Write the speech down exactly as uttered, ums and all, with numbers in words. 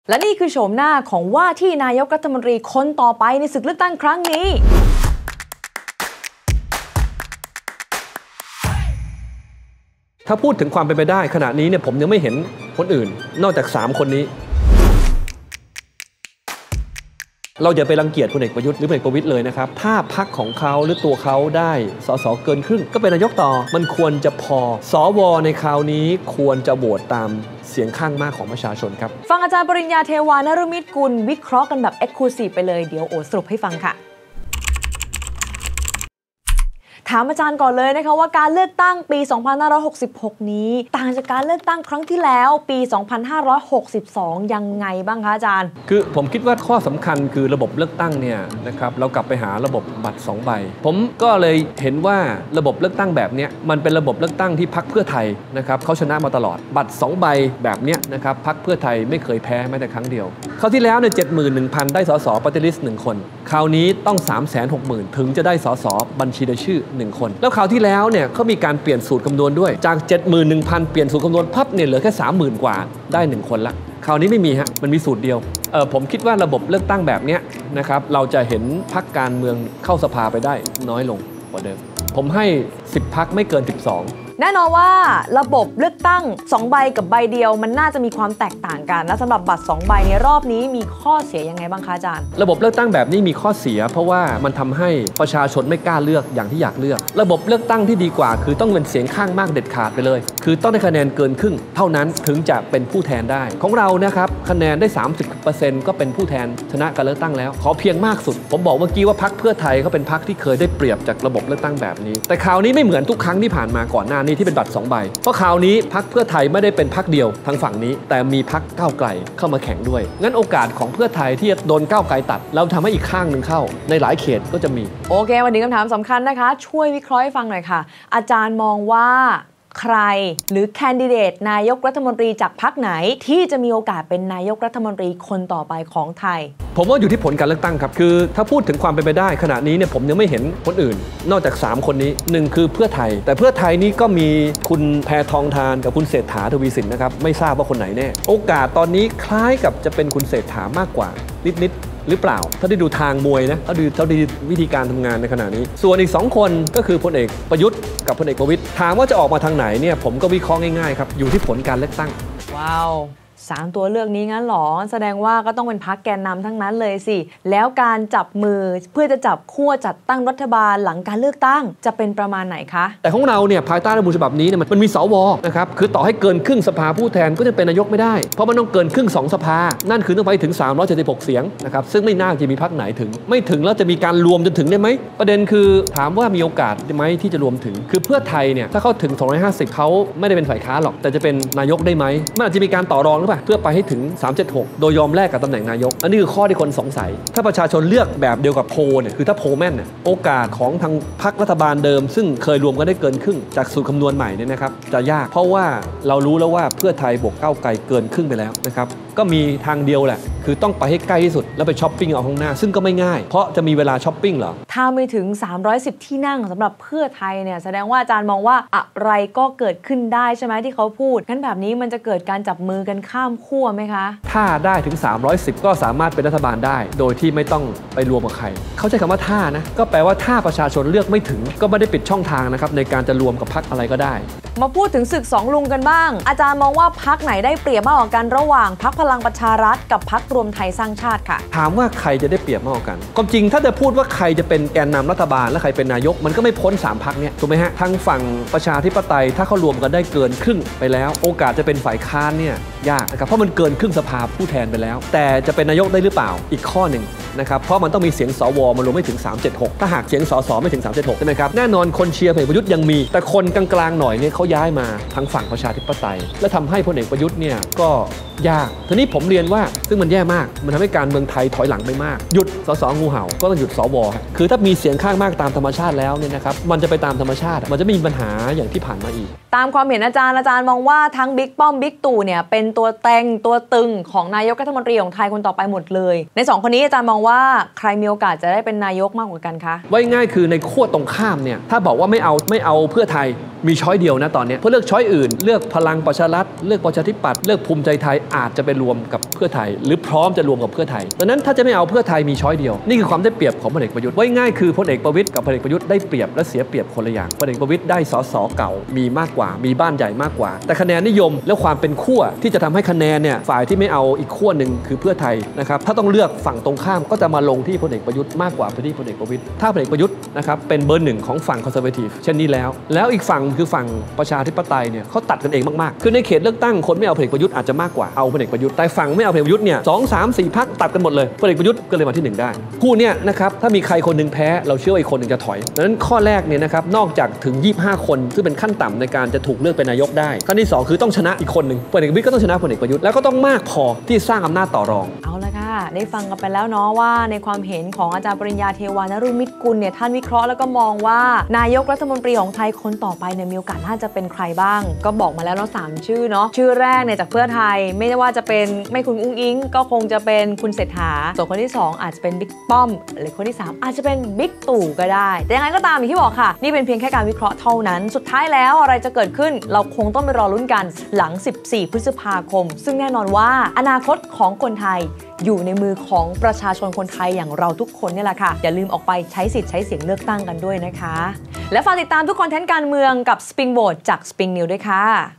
และนี่คือโฉมหน้าของว่าที่นายกรัฐมนตรีคนต่อไปในศึกเลือกตั้งครั้งนี้ถ้าพูดถึงความเป็นไปได้ขณะนี้เนี่ยผมยังไม่เห็นคนอื่นนอกจากสามคนนี้เราอย่าไปรังเกียจพลเอกประยุทธ์หรือพลเอกประวิตรเลยนะครับถ้าพรรคของเขาหรือตัวเขาได้สสเกินครึ่งก็เป็นนายกต่อมันควรจะพอสวในคราวนี้ควรจะโหวตตามเสียงข้างมากของประชาชนครับฟังอาจารย์ปริญญาเทวานฤมิตกุลวิเคราะห์กันแบบเอ็กซ์คลูซีฟไปเลยเดี๋ยวโอสรุปให้ฟังค่ะถามอาจารย์ก่อนเลยนะคะว่าการเลือกตั้งปี สองพันห้าร้อยหกสิบหก นี้ต่างจากการเลือกตั้งครั้งที่แล้วปี สองพันห้าร้อยหกสิบสอง ยังไงบ้างคะอาจารย์คือผมคิดว่าข้อสำคัญคือระบบเลือกตั้งเนี่ยนะครับเรากลับไปหาระบบบัตรสองใบผมก็เลยเห็นว่าระบบเลือกตั้งแบบนี้มันเป็นระบบเลือกตั้งที่พรรคเพื่อไทยนะครับเขาชนะมาตลอดบัตรสองใบแบบนี้นะครับพรรคเพื่อไทยไม่เคยแพ้แม้แต่ครั้งเดียวคราวที่แล้วเนี่ย เจ็ดหมื่นหนึ่งพัน ได้สสปาร์ตี้ลิสต์หนึ่งคนคราวนี้ต้อง สามแสนหกหมื่น ถึงจะได้สสบัญชีรายชื่อหนึ่งคนแล้วคราวที่แล้วเนี่ยเขามีการเปลี่ยนสูตรคำนวณด้วยจาก เจ็ดหมื่นหนึ่งพัน เปลี่ยนสูตรคำนวณพับเนี่ยเหลือแค่ สามหมื่น กว่าได้หนึ่งคนละคราวนี้ไม่มีฮะมันมีสูตรเดียวเออผมคิดว่าระบบเลือกตั้งแบบนี้นะครับเราจะเห็นพรรคการเมืองเข้าสภาไปได้น้อยลงกว่าเดิมผมให้สิบพรรคไม่เกินสิบสองแน่นอนว่าระบบเลือกตั้งสองใบกับใบเดียวมันน่าจะมีความแตกต่างกันและสำหรับบัตรสองใบในรอบนี้มีข้อเสียยังไงบ้างคะอาจารย์ระบบเลือกตั้งแบบนี้มีข้อเสียเพราะว่ามันทำให้ประชาชนไม่กล้าเลือกอย่างที่อยากเลือกระบบเลือกตั้งที่ดีกว่าคือต้องเป็นเสียงข้างมากเด็ดขาดไปเลยคือต้องได้คะแนนเกินครึ่งเท่านั้นถึงจะเป็นผู้แทนได้ของเรานะครับคะแนนได้ สามสิบเปอร์เซ็นต์ ก็เป็นผู้แทนชนะการเลือกตั้งแล้วขอเพียงมากสุดผมบอกเมื่อกี้ว่าพรรคเพื่อไทยเขาเป็นพรรคที่เคยได้เปรียบจากระบบเลือกตั้งแบบนี้แต่คราวนี้ไม่เหมือนทุกครั้งที่ผ่านมาก่อนหน้านี้ที่เป็นบัตรสองใบเพราะคราวนี้พรรคเพื่อไทยไม่ได้เป็นพรรคเดียวทางฝั่งนี้แต่มีพรรคก้าวไกลเข้ามาแข่งด้วยงั้นโอกาสของเพื่อไทยที่จะโดนก้าวไกลตัดเราทำให้อีกข้างหนึ่งเข้าในหลายเขตก็จะมีโอเควันนี้คำถามสำคัญนะคะช่วยวิเคราะห์ให้ฟังหน่อยค่ะอาจารย์มองว่าใครหรือแคนดิเดตนายกรัฐมนตรีจากพรรคไหนที่จะมีโอกาสเป็นนายกรัฐมนตรีคนต่อไปของไทยผมว่าอยู่ที่ผลการเลือกตั้งครับคือถ้าพูดถึงความเป็นไปได้ขณะนี้เนี่ยผมยังไม่เห็นคนอื่นนอกจากสามคนนี้หนึ่งคือเพื่อไทยแต่เพื่อไทยนี่ก็มีคุณแพทองธารกับคุณเศรษฐาทวีสินนะครับไม่ทราบว่าคนไหนแน่โอกาสตอนนี้คล้ายกับจะเป็นคุณเศรษฐามากกว่านิดๆหรือเปล่าถ้าได้ดูทางมวยนะถ้าดูถ้าดูวิธีการทำงานในขณะนี้ส่วนอีกสองคนก็คือพลเอกประยุทธ์กับพลเอกประวิตรถามว่าจะออกมาทางไหนเนี่ยผมก็วิเคราะห์ง่ายๆครับอยู่ที่ผลการเลือกตั้งว้าวสามตัวเลือกนี้งั้นหรอแสดงว่าก็ต้องเป็นพรรคแกนนำทั้งนั้นเลยสิแล้วการจับมือเพื่อจะจับขั้วจัดตั้งรัฐบาลหลังการเลือกตั้งจะเป็นประมาณไหนคะแต่ของเราเนี่ยภายใต้รัฐธรรมนูญฉบับนี้เนี่ยมันมีสวนะครับคือต่อให้เกินครึ่งสภาผู้แทนก็จะเป็นนายกไม่ได้เพราะมันต้องเกินครึ่งสองสภานั่นคือต้องไปถึงสามร้อยเจ็ดสิบหกเสียงนะครับซึ่งไม่น่าจะมีพรรคไหนถึงไม่ถึงแล้วจะมีการรวมจนถึงได้ไหมประเด็นคือถามว่ามีโอกาสไหมที่จะรวมถึงคือเพื่อไทยเนี่ยถ้าเข้าถึงสองร้อยห้าสิบเขาไม่ได้เป็นฝ่ายค้านหรอกแต่จะเป็นนายกได้ไหมมันอาจจะมีการต่อรองหรือเปล่าเพื่อไปให้ถึงสามเจ็ดหกโดยยอมแลกกับตำแหน่งนายกอันนี้คือข้อที่คนสงสัยถ้าประชาชนเลือกแบบเดียวกับโพลเนี่ยคือถ้าโพลแม่นเนี่ยโอกาสของทางพรรครัฐบาลเดิมซึ่งเคยรวมกันได้เกินครึ่งจากสูตรคำนวณใหม่เนี่ยนะครับจะยากเพราะว่าเรารู้แล้วว่าเพื่อไทยบวกก้าวไกลเกินครึ่งไปแล้วนะครับก็มีทางเดียวแหละคือต้องไปให้ใกล้ที่สุดแล้วไปช้อปปิ้งเอาข้างหน้าซึ่งก็ไม่ง่ายเพราะจะมีเวลาช้อปปิ้งเหรอถ้าไม่ถึงสามร้อยสิบที่นั่งสำหรับเพื่อไทยเนี่ยแสดงว่าอาจารย์มองว่าอะไรก็เกิดขึ้นได้ใช่ไหมที่เขาพูดงั้นแบบนี้มันจะเกิดการจับมือกันข้ามขั้วไหมคะถ้าได้ถึงสามร้อยสิบก็สามารถเป็นรัฐบาลได้โดยที่ไม่ต้องไปรวมกับใครเขาใช้คำว่าถ้านะก็แปลว่าถ้าประชาชนเลือกไม่ถึงก็ไม่ได้ปิดช่องทางนะครับในการจะรวมกับพรรคอะไรก็ได้มาพูดถึงศึกสองลุงกันบ้างอาจารย์มองว่าพรรคไหนได้เปรียบมากกว่ากันระหว่างพรรคพลังประชารัฐกับพรรครวมไทยสร้างชาติค่ะถามว่าใครจะได้เปรียบมากกว่ากันความจริงถ้าจะพูดว่าใครจะเป็นแกนนำรัฐบาลและใครเป็นนายกมันก็ไม่พ้นสามพรรคเนี่ยถูกไหมฮะทางฝั่งประชาธิปไตยถ้าเขารวมกันได้เกินครึ่งไปแล้วโอกาสจะเป็นฝ่ายค้านเนี่ยยากนะครับเพราะมันเกินครึ่งสภาผู้แทนไปแล้วแต่จะเป็นนายกได้หรือเปล่าอีกข้อหนึ่งนะครับเพราะมันต้องมีเสียงสวมารวมไม่ถึงสามเจ็ดหกถ้าหากเสียงสสไม่ถึงสามเจ็ดหกใช่ไหมครับแน่นอนคนเชียร์พลเอกประยุทธ์ยังมีแต่คนกลางๆหน่อยเนี่ยเขาย้ายมาทางฝั่งประชาธิปไตยและทำให้พลเอกประยุทธ์เนี่ยก็ยากทีนี้ผมเรียนว่าซึ่งมันแย่มากมันทำให้การเมืองไทยถอยหลังไปมากหยุดสสงูเห่าก็ต้องหยุดสวคือถ้ามีเสียงข้างมากตามธรรมชาติแล้วเนี่ยนะครับมันจะไปตามธรรมชาติมันจะไม่มีปัญหาอย่างที่ผ่านมาอีกตามความเห็นอาจารย์อาจารย์มองว่าทั้งบิ๊กป้อมบิ๊กตู่เนี่ยเป็นตัวเต็งตัวตึงของนายกรัฐมนตรีของไทยคนต่อไปหมดเลยในสองคนนี้อาจารย์มองว่าใครมีโอกาสจะได้เป็นนายกมากกว่ากันคะไว้ง่ายคือในขั้วตรงข้ามเนี่ยถ้าบอกว่าไม่เอาไม่เอาเพื่อไทยมีช้อยเดียวนะตอนนี้เพื่อเลือกช้อยอื่นเลือกพลังประชารัฐเลือกประชาธิปัตย์เลือกภูมิใจไทยอาจจะเป็นรวมกับเพื่อไทยหรือพร้อมจะรวมกับเพื่อไทยดังนั้นถ้าจะไม่เอาเพื่อไทยมีช้อยเดียวนี่คือความได้เปรียบของพลเอกประยุทธ์ไว้ง่ายคือพลเอกประวิตรกับพลเอกประยุทธ์ได้เปรียบและเสียเปรียบคนละอย่างพลเอกประวิตรได้สสเก่ามีมากกว่ามีบ้านใหญ่มากกว่าแต่คะแนนนิยมและความเป็นขั้วที่จะทำให้คะแนนเนี่ยฝ่ายที่ไม่เอาอีกขั้วหนึ่งคือเพื่อไทยนะครับถ้าต้องเลือกฝั่งตรงข้ามก็จะมาลงที่พลเอกประยุทธ์มากกว่าไปที่พลเอกประวิตรถ้าพลเอกประยุทธ์นะครับเป็นเบอร์หนึ่งของฝั่งคอนเซอร์เวทีฟเช่นนี้แล้วแล้วอีกฝั่งคือฝั่งประชาธิปไตยเนี่ยเขาตัดกันเองมากๆคือในเขตเลือกตั้งคนไม่เอาพลเอกประยุทธ์อาจจะมากกว่าเอาพลเอกประยุทธ์แต่ฝั่งไม่เอาพลเอกประยุทธ์เนี่ยสองสามสี่พรรคตัดกันหมดเลยพลเอกประยุทธ์ก็เลยมาที่หนึ่งได้คู่เนี่ยนะครับถ้ามีใครคนนึงแพ้เราเชื่อว่าอีกคนนึงจะถอยดังนั้นข้อแรกเนี่ยนะครับนอกจากถึงยี่สิบห้าคนซึ่งเป็นขั้นต่ำในการจะถูกเลือกเป็นนายกได้ขั้นที่สองคือต้องชนะอีกคนนึงพลเอกประวิตรก็ต้องชนะพลเอกประยุทธ์แล้วก็ต้องมากพอที่สร้างอำนาจต่อรองเอาละค่ะได้ฟังกันไปแล้วเนาะว่าในความเห็นของอาจารย์ปริญญาเทวานฤมิตกุลเนี่ยท่านวิเคราะห์แล้วก็มองว่านายกรัฐมนตรีของไทยคนต่อไปเนี่ยมีโอกาสน่าจะเป็นใครบ้างก็บอกมาแล้วเนาะสามชื่อเนาะชื่อแรกเนี่ยจากเพื่อไทยไม่ได้ว่าจะเป็นไม่คุณอุ้งอิงก็คงจะเป็นคุณเศรษฐาส่วนคนที่สองอาจจะเป็นบิ๊กป้อมหรือคนที่สามอาจจะเป็นบิ๊กตู่ก็ได้แต่ยังไงก็ตามอย่างที่บอกค่ะนี่เป็นเพียงแค่การวิเคราะห์เท่านั้นสุดท้ายแล้วอะไรจะเกิดขึ้นเราคงต้องไปรอลุ้นกันหลังสิบสี่พฤษภาคมซึ่งแน่นอนว่าอนาคตของคนไทยอยู่ในมือของประชาชนคนไทยอย่างเราทุกคนนี่แหละค่ะอย่าลืมออกไปใช้สิทธิ์ใช้เสียงเลือกตั้งกันด้วยนะคะและฝากติดตามทุกคอนเทนต์การเมืองกับ Spring Vote จาก Spring News ด้วยค่ะ